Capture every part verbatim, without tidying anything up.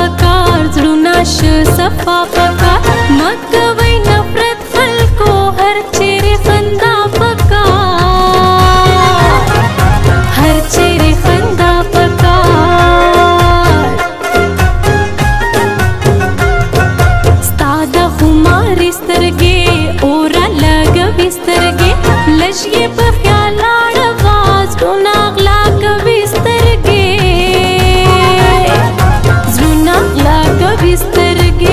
पकार ज़रूना श सफा पकार मकवई नफरत खल्को हर चेहरे खंदा पकार हर चेहरे खंदा पकार स्तादा खुमारी स्तरगे ओरा लग बिस्तरगे लश्ये बख्याल आवाज ढूंढा अगला कभी स्तरगे ज़रूना अगला कभी स्तरगे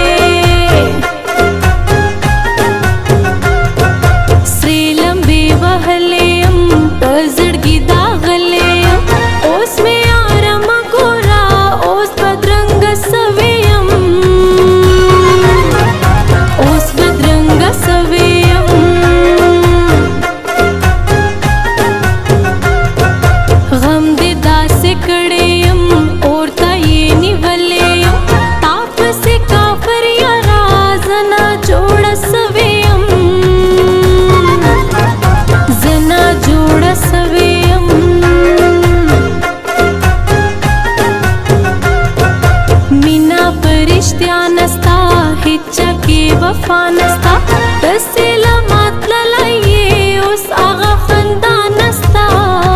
श्रीलम बेवहलेयम तजड़गी दागलेयम ओस में आरम गोरा ओस बदरंग सवेयम ओस बदरंग सवेयम गम दिदा से कड़ेयम और ये निवलेयम ताप से काफर या राजना जोड़ सवेयम जना जोड़ सवेयम मीना परिश्त्या नस्ता हिच्चा के वफा नस्ता तसेला मात ललाइए उस आगा खंदा नस्ता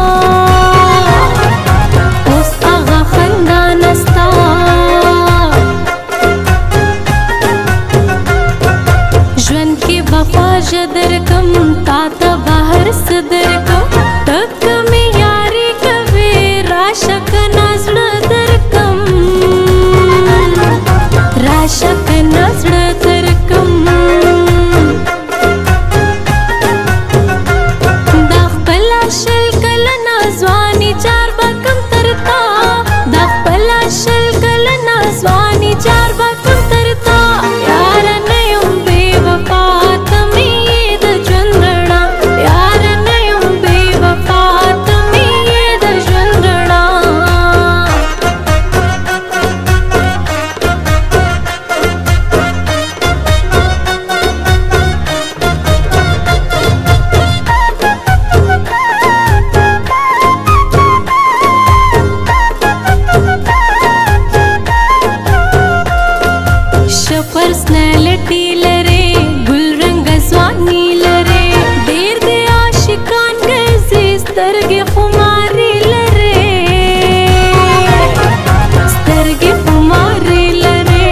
उस आगा खंदा नस्ता ज्वन की वफा जदर कम ताता बाहर सदर कम तक में यारी कवे राशा का नजर दर कम राशा का नजर दर कम दाख पला शल कलना जवानी चार बकम तरता दाख पला शल कलना जवानी चार बकम तरता यार नयम बेवफा तमी द चंद्रणा यार नयम बेवफा तमी द चंद्रणा पर्सनैलिटी लरे गुलरंग स्वानी लरे देर दे आशिकान कैसे स्तरगे खुमारी लरे स्तरगे खुमारी लरे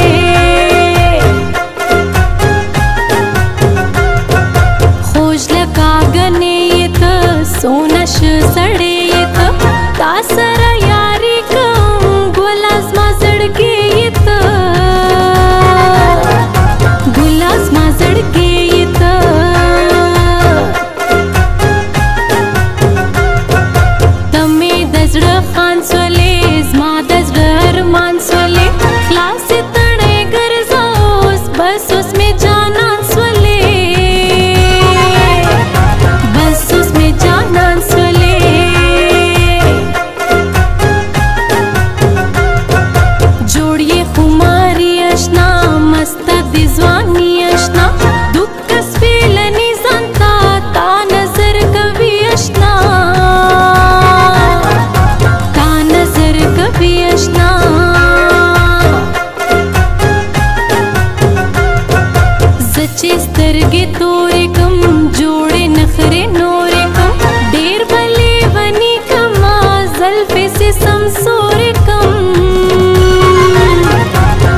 खोज लगा गने ये तो सोनश सड़े ये तो तासरा यारी कम गुलाज़मा सड़के ये तो गुलाज़मा सड़के ये तो तमे दजड़ खान सोले ज़मा दजड़ अरमान सोले खलास तड़े गरज़ोस बस उसमें जाना सोले बस उसमें जाना सोले जोड़िए खुमारी अशना मस्ता दिजवानी अशना दुख कस्फेलनी जनता ता नजर कभी अशना ता नजर कभी अशना जचे स्तरगे तोरे कम जोड़े नखरे नोरे कम देर भले बनी कमा जल्फे से समसोरे कम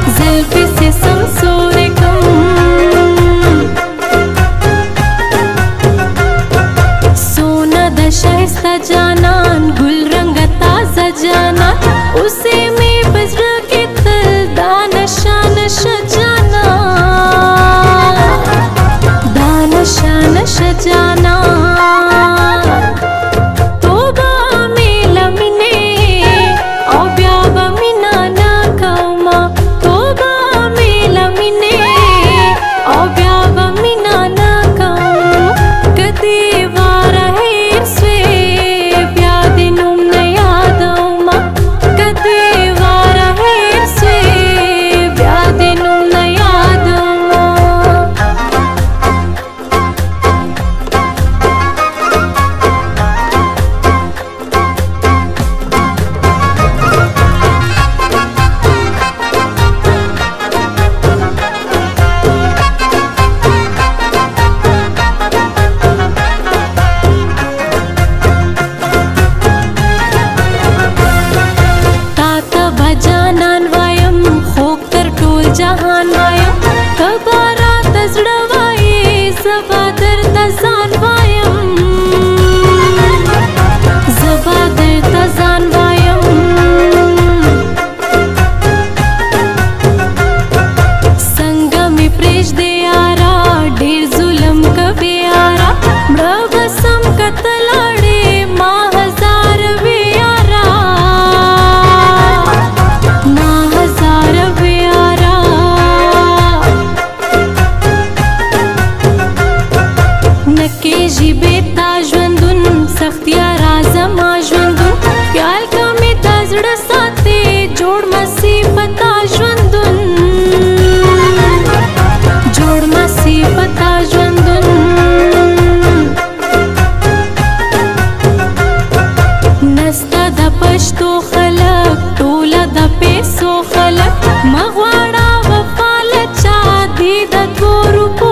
مغواړه وفا له چا دي د دوو روپو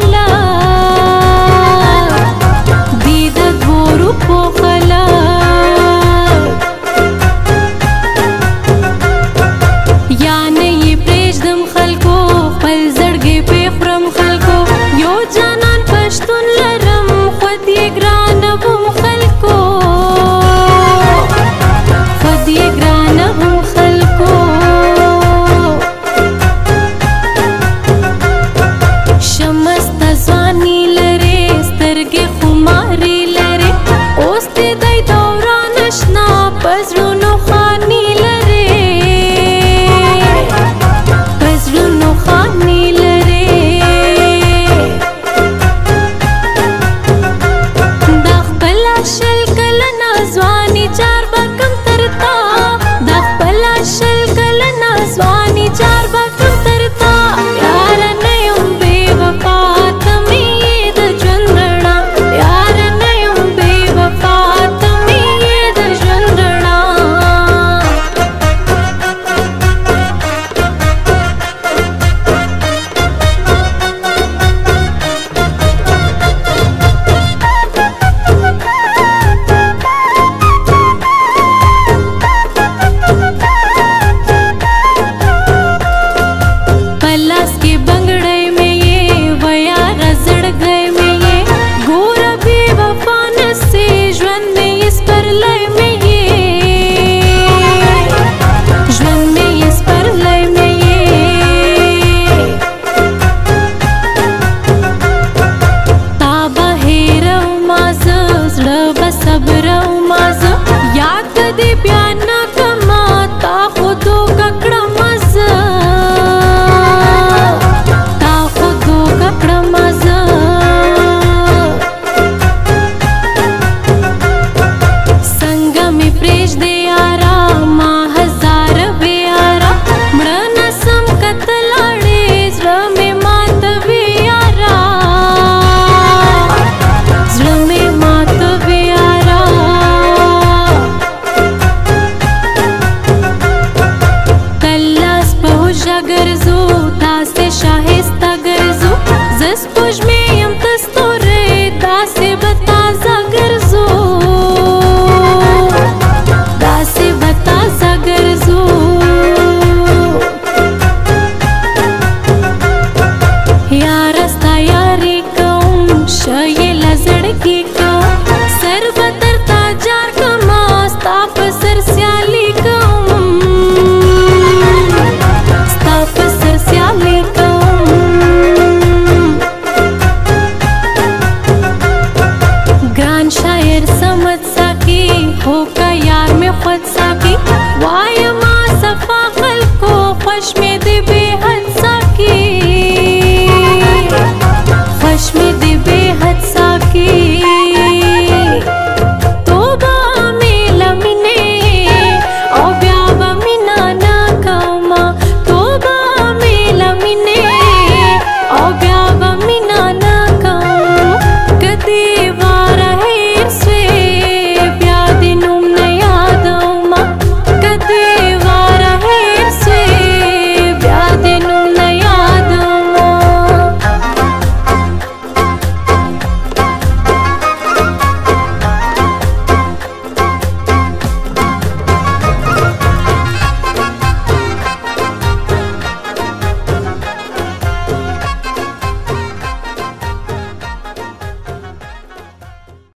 خلک دي د دوو روپو خلک یا نه یې پرېږدم خلکو خپل زړګی پې خورم خلکو یو جانان پښتون لرم خود یې ګرانه وم خلکو خود یې ګرانه وم خلکو شمسته ځواني لرې سترګې خمارې لرې اوس دې دی دوران اشنا په زړونو خاني لرې په زړونو خاني لرې دا خپله شل کلنه ځواني جار به کم تر تا دا خپله شل کلنه ځواني جار به کم تر تا یاره نه یم بې وفا ته مې یې د ژوند رڼا یاره نه یم بې وفا ته مې یې د ژوند رڼا پلاس کې بنګړی مې یې ویاره زړګی مې یې ګوره بې وفا نسې ژوند مې یې سپرلی مې یې ژوند مې یې سپرلی مې یې تا به هېرومه زه زړه به صبرومه زه یاد به دې بیا نه کړمه تا خو دوکه کړمه زه تا خو دوکه کړمه زه څنګه مې پرېږدې یاره ما هزاره بې یاره مړه نه سم که ته لاړې زړه مې ماتوې یاره زړه مې ماتوې یاره کلاس په هوښه ګرځو داسې شایسته ګرځو زه سپوږمۍ یم ته ستوری داسې به تازه ګرځو داسې به تازه ګرځو یاره ستا یاري کوم ښه یې له زړګي کوم سر به درته جار کړمه ستا په سر سیالي کوم ستا په سر سیالي کوم ګران شاعر سمت ساقي هو که یار مې خود ساقي وایه ما صفا خلکو خوش مې دې